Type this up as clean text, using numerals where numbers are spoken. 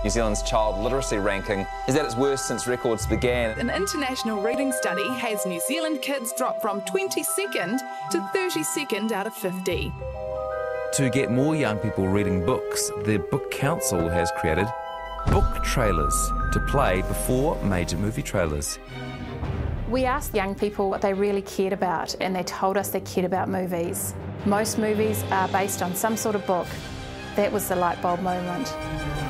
New Zealand's child literacy ranking is at its worst since records began. An international reading study has New Zealand kids drop from 22nd to 32nd out of 50. To get more young people reading books, the Book Council has created book trailers to play before major movie trailers. We asked young people what they really cared about, and they told us they cared about movies. Most movies are based on some sort of book. That was the light bulb moment.